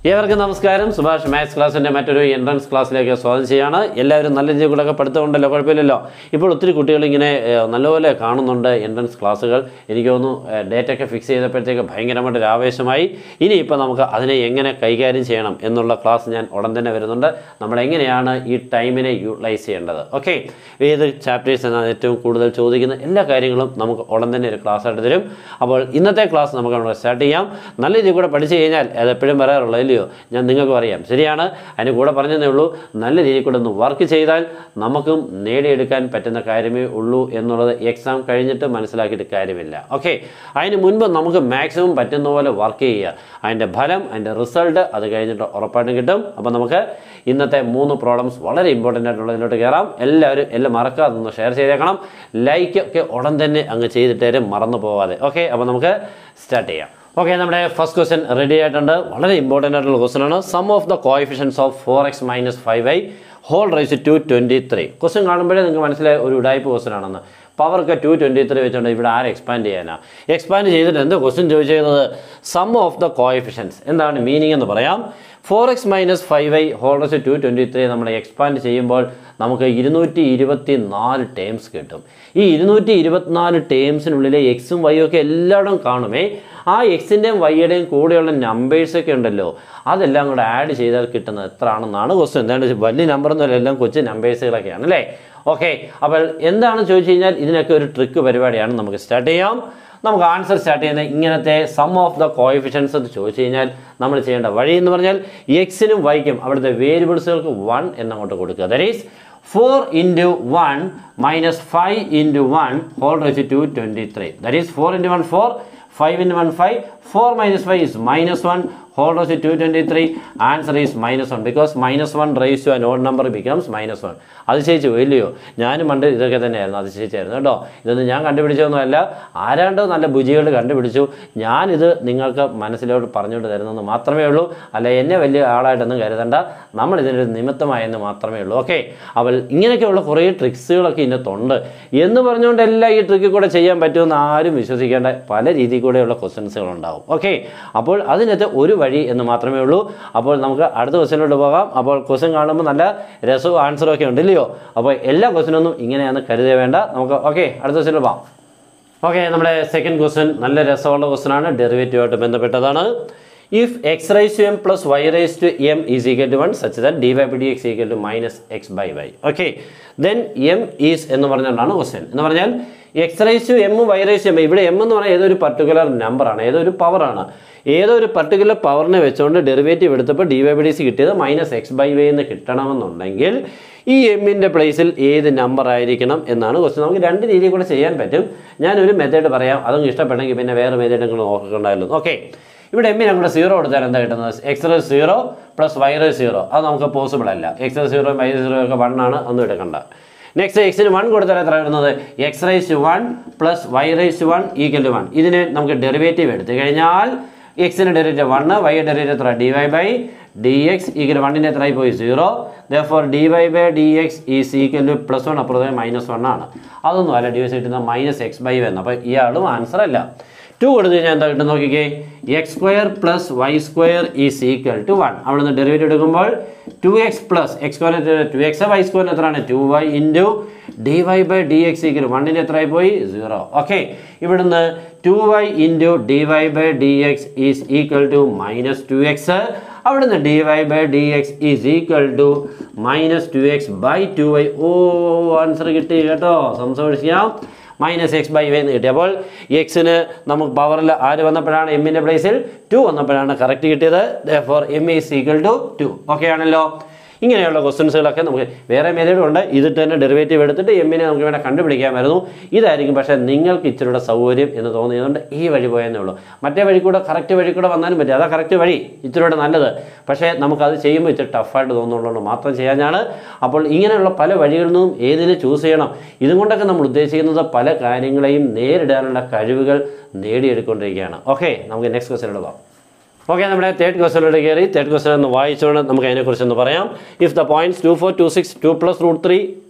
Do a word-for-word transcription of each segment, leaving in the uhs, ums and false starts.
ഏവർക്കും നമസ്കാരം. സുഭാഷ് മാത്സ് ക്ലാസ്സിൻ്റെ മറ്റൊരു എൻട്രൻസ് ക്ലാസ്സിലേക്ക് സ്വാഗതം ചെയ്യാണ്. എല്ലാവരും നല്ല രീതിയിലൊക്കെ പഠിത്തമുണ്ടല്ലോ, കുഴപ്പമില്ലല്ലോ. ഇപ്പോൾ ഒത്തിരി കുട്ടികൾ ഇങ്ങനെ നല്ലപോലെ കാണുന്നുണ്ട് എൻട്രൻസ് ക്ലാസ്സുകൾ. എനിക്ക് തോന്നുന്നു ഡേറ്റ് ഒക്കെ ഫിക്സ് ചെയ്തപ്പോഴത്തേക്ക് ഭയങ്കരമായിട്ടൊരു ആവേശമായി. ഇനിയിപ്പോൾ നമുക്ക് അതിനെ എങ്ങനെ കൈകാര്യം ചെയ്യണം എന്നുള്ള ക്ലാസ് ഞാൻ ഉടൻ തന്നെ വരുന്നുണ്ട്. നമ്മളെങ്ങനെയാണ് ഈ ടൈമിനെ യൂട്ടിലൈസ് ചെയ്യേണ്ടത്, ഓക്കെ, ഏത് ചാപ്റ്റേഴ്സ് എന്നാണ് ഏറ്റവും കൂടുതൽ ചോദിക്കുന്ന എല്ലാ കാര്യങ്ങളും നമുക്ക് ഉടൻ തന്നെ ഒരു ക്ലാസ് ആയിട്ട് തരും. അപ്പോൾ ഇന്നത്തെ ക്ലാസ് നമുക്ക് അവിടെ സ്റ്റാർട്ട് ചെയ്യാം. നല്ല രീതിയിൽ കൂടെ പഠിച്ചു കഴിഞ്ഞാൽ അത് എപ്പോഴും പറയാറുള്ളത് ഇല്ലയോ, ഞാൻ നിങ്ങൾക്കും അറിയാം, ശരിയാണ്. അതിന് കൂടെ പറഞ്ഞതേ ഉള്ളൂ, നല്ല രീതിയിൽ കൂടെ ഒന്ന് വർക്ക് ചെയ്താൽ നമുക്കും നേടിയെടുക്കാൻ പറ്റുന്ന കാര്യമേ ഉള്ളൂ എന്നുള്ളത് എക്സാം കഴിഞ്ഞിട്ട് മനസ്സിലാക്കിയിട്ട് കാര്യമില്ല. ഓക്കെ, അതിന് മുൻപ് നമുക്ക് മാക്സിമം പറ്റുന്ന പോലെ വർക്ക് ചെയ്യുക. അതിൻ്റെ ഫലം, അതിൻ്റെ റിസൾട്ട് അത് കഴിഞ്ഞിട്ട് ഉറപ്പായിട്ടും കിട്ടും. അപ്പോൾ നമുക്ക് ഇന്നത്തെ മൂന്ന് പ്രോബ്ലംസ് വളരെ ഇമ്പോർട്ടൻ്റ് ആയിട്ടുള്ളതിലോട്ട് കയറാം. എല്ലാവരും എല്ലാം മറക്കാതെ ഒന്ന് ഷെയർ ചെയ്തേക്കണം. ലൈക്ക് ഒക്കെ ഉടൻ തന്നെ അങ്ങ് ചെയ്തിട്ടേരും, മറന്നു പോവാതെ. ഓക്കെ, അപ്പോൾ നമുക്ക് സ്റ്റാർട്ട് ചെയ്യാം. ഓക്കെ, നമ്മുടെ ഫസ്റ്റ് ക്വസ്റ്റ്യൻ റെഡി ആയിട്ടുണ്ട്. വളരെ ഇമ്പോർട്ടൻ്റ് ആയിട്ടുള്ള ക്വസ്റ്റ്യൻ ആണ്. Sum of the coefficients of four x minus five y whole raise to twenty three. Question കാണുമ്പോഴേ നിങ്ങൾക്ക് മനസ്സിലായ ഒരു ഉടായ്പ ക്വസ്റ്റ്യൻ ആണെന്ന്. പവർക്ക് ടു ട്വൻറ്റി ത്രീ വെച്ചുകൊണ്ട് ഇവിടെ ആര് എക്സ്പാൻഡ് ചെയ്യാനാണ്? എക്സ്പാൻഡ് ചെയ്തിട്ട് എന്ത് ക്വസ്റ്റ്യൻ ചോദിച്ചിരുന്നത്? Sum of the coefficients. എന്താണ് മീനിങ് എന്ന് പറയാം. Four x minus five y whole raise to twenty three നമ്മൾ എക്സ്പാൻഡ് ചെയ്യുമ്പോൾ നമുക്ക് ഇരുന്നൂറ്റി ഇരുപത്തി നാല് ടേംസ് കിട്ടും. ഈ ഇരുന്നൂറ്റി ഇരുപത്തിനാല് ടേംസിനുള്ളിലെ എക്സും വൈയും ഒക്കെ എല്ലായിടും കാണുമേ. ആ എക്സിൻ്റെയും വൈയുടെയും കൂടെയുള്ള നമ്പേഴ്സൊക്കെ ഉണ്ടല്ലോ, അതെല്ലാം കൂടെ ആഡ് ചെയ്താൽ കിട്ടുന്നത് എത്ര ആണെന്നാണ് ക്വസ്റ്റ്യൻ. എന്താണ് വലിയ നമ്പറൊന്നുമല്ല, എല്ലാം കൊച്ചു നമ്പേഴ്സുകളൊക്കെയാണ് അല്ലേ. ഓക്കെ, അപ്പോൾ എന്താണ് ചോദിച്ചു കഴിഞ്ഞാൽ ഇതിനൊക്കെ ഒരു ട്രിക്ക് പരിപാടിയാണ്. നമുക്ക് സ്റ്റാർട്ട് ചെയ്യാം. നമുക്ക് ആൻസർ സ്റ്റാർട്ട് ചെയ്യുന്നത് ഇങ്ങനത്തെ സം ഓഫ് ദ കോഎഫിഷ്യൻസ് എന്ന് ചോദിച്ചു കഴിഞ്ഞാൽ നമ്മൾ ചെയ്യേണ്ട വഴി എന്ന് പറഞ്ഞാൽ എക്സിനും വൈക്കും അവിടുത്തെ വേരിയബിൾസുകൾക്ക് വൺ എന്നങ്ങോട്ട് കൊടുക്കുക. That is four into one minus five into one whole raise to twenty three. That is four into one four, five into one five, four minus five is minus one, whole raised to two twenty-three. Answer is minus one because minus one raised to an odd number becomes minus one. അതിശയിച്ചു ഇല്ലയോ? ഞാനും പണ്ട് ഇതൊക്കെ തന്നെയായിരുന്നു, അതിശയിച്ചായിരുന്നു കേട്ടോ. ഇതൊന്നും ഞാൻ കണ്ടുപിടിച്ചൊന്നുമല്ല, ആരാണ്ടോ നല്ല ബുജികൾ കണ്ടുപിടിച്ചു. ഞാനിത് നിങ്ങൾക്ക് മനസ്സിലോട്ട് പറഞ്ഞുകൊണ്ട് തരുന്നെന്ന് മാത്രമേ ഉള്ളൂ. അല്ല എന്നെ വലിയ ആളായിട്ടൊന്നും കരുതണ്ട, നമ്മൾ ഇതിനൊരു നിമിത്തമായെന്ന് മാത്രമേ ഉള്ളൂ. ഓക്കെ, അപ്പോൾ ഇങ്ങനെയൊക്കെയുള്ള കുറേ ട്രിക്സുകളൊക്കെ ഇതിനകത്തുണ്ട് എന്ന് പറഞ്ഞുകൊണ്ടെല്ലാം ഈ ട്രിക്കിൽ കൂടെ ചെയ്യാൻ പറ്റുമെന്ന് ആരും വിശ്വസിക്കേണ്ട. പല രീതിയിൽ കൂടെയുള്ള ക്വസ്റ്റ്യൻസുകൾ ഉണ്ടാവും. ഓക്കെ, അപ്പോൾ അതിനകത്ത് ഒരു വഴി എന്ന് മാത്രമേ ഉള്ളൂ. അപ്പോൾ നമുക്ക് അടുത്ത ക്വസ്റ്റ്യനിലോട്ട് പോകാം. അപ്പോൾ ക്വസ്റ്റ്യൻ കാണുമ്പോൾ നല്ല രസവും ആൻസറും ഒക്കെ ഉണ്ട് ഇല്ലയോ? അപ്പോൾ എല്ലാ ക്വസ്റ്റ്യനൊന്നും ഇങ്ങനെയാണ് കരുതേ വേണ്ട. നമുക്ക് ഓക്കെ അടുത്ത ക്വസ്റ്റ്യനിൽ പോകാം. ഓക്കെ, നമ്മുടെ സെക്കൻഡ് ക്വസ്റ്റ്യൻ നല്ല രസമുള്ള ക്വസ്റ്റ്യനാണ്, ഡെറിവേറ്റീവായിട്ട് ബന്ധപ്പെട്ടതാണ്. If x raise to m plus y raise to m is equal to one such that d y by d x equal to minus x by y. Okay, then m is എന്ന് പറഞ്ഞുകൊണ്ടാണ് question. എന്ന് പറഞ്ഞാൽ x raise to m y raise to m, ഇവിടെ m എന്ന് പറഞ്ഞാൽ ഏതൊരു particular നമ്പറാണ്, ഏതൊരു പവറാണ്. ഏതോ ഒരു പർട്ടിക്കുലർ പവറിനെ വെച്ചുകൊണ്ട് ഡെറിവേറ്റീവ് എടുത്തപ്പോൾ d y by d c കിട്ടിയത് മൈനസ് എക്സ് ബൈ വൈ എന്ന് കിട്ടണമെന്നുണ്ടെങ്കിൽ ഈ എമ്മിൻ്റെ പ്ലേസിൽ ഏത് നമ്പർ ആയിരിക്കണം എന്നാണ് ക്വസ്റ്റ്യൻ. നമുക്ക് രണ്ട് രീതിയിൽ കൂടെ ചെയ്യാൻ പറ്റും. ഞാനൊരു മെത്തേഡ് പറയാം, അതൊന്നും ഇഷ്ടപ്പെട്ടെങ്കിൽ പിന്നെ വേറെ മെത്തേഡ് നിങ്ങൾ നോക്കണ്ടായിരുന്നു. ഓക്കെ, ഇവിടെ എമ്മിന് നമ്മുടെ സീറോ കൊടുത്താൽ എന്താ കിട്ടുന്നത്? X raise zero plus y raise zero. അത് നമുക്ക് പോസിബിൾ അല്ല. X raise zero y raise zero ഒക്കെ വൺ ആണ്, ഒന്നും എടുക്കണ്ട. നെക്സ്റ്റ് എക്സിന് വൺ കൊടുത്താൽ എത്ര വരുന്നത്? X raise to one plus y raise to one equal to one. ഇതിന് നമുക്ക് ഡെറിവേറ്റീവ് എടുത്തു കഴിഞ്ഞാൽ എക്സിന് ഡെറിവേറ്റീവ് വൺ, വൈ ഡെറിവേറ്റീവ് എത്ര? D y by d x equal വണ്ണിൻ്റെ എത്രയായി പോയി? Zero. Therefore d y by d x is equal to plus one, അപ്പുറത്തെ മൈനസ് വൺ ആണ്. അതൊന്നും അല്ല, ഡി എക്സ് കിട്ടുന്ന മൈനസ് എക്സ് ബൈ വൈ എന്ന്. അപ്പോൾ ഇയാളും ആൻസർ അല്ല. ടു കൊടുത്തു കഴിഞ്ഞാൽ എന്താ കിട്ടും നോക്കിക്കേ? X square plus y square is equal to one. അവിടെ നിന്ന് ഡെറിവേറ്റീവ് എടുക്കുമ്പോൾ two x plus x square two x, y സ്ക്വയറിന് എത്രയാണ്? Two y into d y by d x equal വണ്ണിന് എത്രയായി പോയി? സീറോ. ഓക്കെ, ഇവിടുന്ന് two y into d y by d x is equal to minus two x. അവിടുന്ന് d y by d x is equal to minus two x by to Y. ഓ, answer കിട്ടി കേട്ടോ, സംശയിക്കാം. Minus x by y എന്ന് കിട്ടി. അപ്പോൾ എക്സിന് നമുക്ക് പവറിൽ ആര് വന്നപ്പോഴാണ്? എമ്മിൻ്റെ പ്ലേസിൽ ടു വന്നപ്പോഴാണ് കറക്റ്റ് കിട്ടിയത്. Therefore m is equal to two. Okay ആണല്ലോ. ഇങ്ങനെയുള്ള ക്വസ്റ്റ്യൻസുകളൊക്കെ നമുക്ക് വേറെ മെത്തേഡുണ്ട്. ഇതിട്ട് തന്നെ ഡെറിവേറ്റീവ് എടുത്തിട്ട് എമ്മിനെ നമുക്ക് വേണ്ട കണ്ടുപിടിക്കാമായിരുന്നു. ഇതായിരിക്കും പക്ഷേ നിങ്ങൾക്ക് ഇച്ചിരിയുടെ സൗകര്യം എന്ന് തോന്നിയതുകൊണ്ട് ഈ വഴി പോയെന്നേ ഉള്ളൂ. മറ്റേ വഴി കൂടെ കറക്റ്റ് വഴി കൂടെ വന്നാലും പറ്റും, അതാ കറക്റ്റ് വഴി, ഇച്ചിരിയുടെ നല്ലത്. പക്ഷേ നമുക്കത് ചെയ്യുമ്പോൾ ഇച്ചിരി ടഫായിട്ട് തോന്നുന്നുള്ളതുകൊണ്ട് മാത്രം ചെയ്യാനാണ്. അപ്പോൾ ഇങ്ങനെയുള്ള പല വഴികളിൽ നിന്നും ഏതിനെ ചൂസ് ചെയ്യണം. ഇതും കൊണ്ടൊക്കെ നമ്മൾ ഉദ്ദേശിക്കുന്നത് പല കാര്യങ്ങളെയും നേരിടാനുള്ള കഴിവുകൾ നേടിയെടുക്കൊണ്ടിരിക്കുകയാണ്. ഓക്കെ, നമുക്ക് നെക്സ്റ്റ് ക്വസ്റ്റ്യനിൽ പോകാം. ഓക്കെ, നമ്മുടെ തേർഡ് ക്വസ്റ്റ്യനിലോട്ട് കയറി തേർഡ് ക്വസ്റ്റ്യൻ ഒന്ന് വായിച്ചുകൊണ്ട് നമുക്ക് അതിനെക്കുറിച്ചൊന്ന് പറയാം. If the points two four two six two plus root three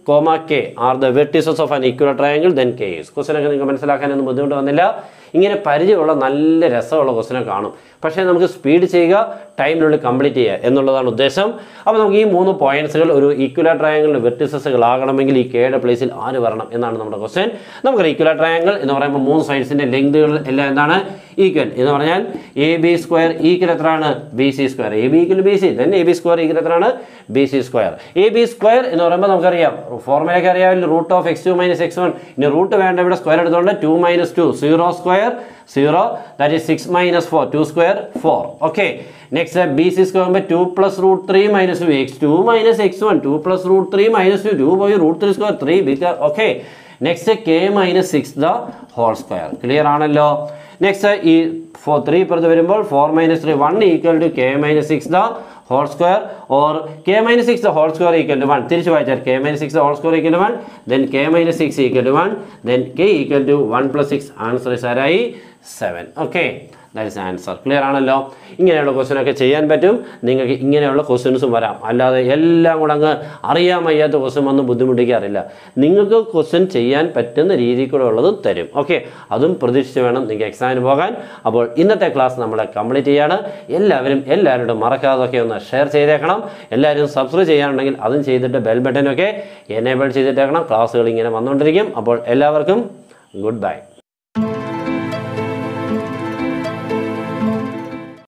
comma k are the vertices of an equal triangle then k is. ക്വസ്റ്റനൊക്കെ നിങ്ങൾക്ക് മനസ്സിലാക്കാനൊന്നും ബുദ്ധിമുട്ട് വന്നില്ല. ഇങ്ങനെ പരിചയമുള്ള നല്ല രസമുള്ള ക്വസ്റ്റനെ കാണും. പക്ഷേ നമുക്ക് സ്പീഡ് ചെയ്യുക, ടൈമിനുള്ളിൽ കംപ്ലീറ്റ് ചെയ്യുക എന്നുള്ളതാണ് ഉദ്ദേശം. അപ്പോൾ നമുക്ക് ഈ മൂന്ന് പോയിന്റ്സുകൾ ഒരു ഈക്വൽ ട്രയാങ്കിളിൻ്റെ വെർട്ടിസസുകളാകണമെങ്കിൽ ഈ കെയുടെ പ്ലേസിൽ ആര് വരണം എന്നാണ് നമ്മുടെ ക്വസ്റ്റ്യൻ. നമുക്കൊരു ഈക്വൽ ട്രയാങ്കിൾ എന്ന് പറയുമ്പോൾ മൂന്ന് സൈഡ്സിൻ്റെ ലെങ്തുകൾ എല്ലാം എന്താണ് ഈക്വൽ എന്ന് പറഞ്ഞാൽ എ ബി സ്ക്വയർ ഈക്വൽ എത്രയാണ് B C square. A B equal B C then A B square equal എത്രയാണ് B C square. A B square എന്ന് പറയുമ്പോൾ നമുക്കറിയാം ഫോർമുലയൊക്കെ അറിയാമല്ലോ, root of x two minus x one. ഇനി റൂട്ട് വേണ്ട ഇവിടെ സ്ക്വയർ എടുത്തുകൊണ്ട് two minus two zero square zero, that is six minus four, two square four. Okay, next B C square ആകുമ്പോൾ two plus root three minus two x two minus x one, two plus root three minus two, two പോയി root three square three ബിക്കർ. Okay, next k minus six the whole square. Clear ആണല്ലോ. Next ഈ four three പുറത്ത് വരുമ്പോൾ four minus three one equal to k minus six the whole square, or k minus six the whole square equal to one. തിരിച്ചു വായിച്ചാൽ k minus six the whole square equal to one, then k minus six equal to one, then k equal to one plus six. Answer is ആരായി seven. Okay, that is answer. Clear ആണല്ലോ. ഇങ്ങനെയുള്ള question ഒക്കെ ചെയ്യാൻ പറ്റും. നിങ്ങൾക്ക് ഇങ്ങനെയുള്ള ക്വസ്റ്റ്യൻസും വരാം. അല്ലാതെ എല്ലാം കൂടെ അങ്ങ് അറിയാൻ വയ്യാത്ത ക്വസ്റ്റ്യൻ വന്ന് ബുദ്ധിമുട്ടിക്കാറില്ല. നിങ്ങൾക്ക് ക്വസ്റ്റ്യൻ ചെയ്യാൻ പറ്റുന്ന രീതിയിൽ കൂടെ ഉള്ളതും തരും. ഓക്കെ, അതും പ്രതീക്ഷിച്ച് വേണം നിങ്ങൾക്ക് എക്സാമിന് പോകാൻ. അപ്പോൾ ഇന്നത്തെ ക്ലാസ് നമ്മൾ കംപ്ലീറ്റ് ചെയ്യാണ്. എല്ലാവരും എല്ലാവരോടും മറക്കാതൊക്കെ ഒന്ന് ഷെയർ ചെയ്തേക്കണം. എല്ലാവരും സബ്സ്ക്രൈബ് ചെയ്യാനുണ്ടെങ്കിൽ അതും ചെയ്തിട്ട് ബെൽ ബട്ടനൊക്കെ എനേബിൾ ചെയ്തിട്ടേക്കണം. ക്ലാസ്സുകൾ ഇങ്ങനെ വന്നുകൊണ്ടിരിക്കും. അപ്പോൾ എല്ലാവർക്കും ഗുഡ് ബൈ.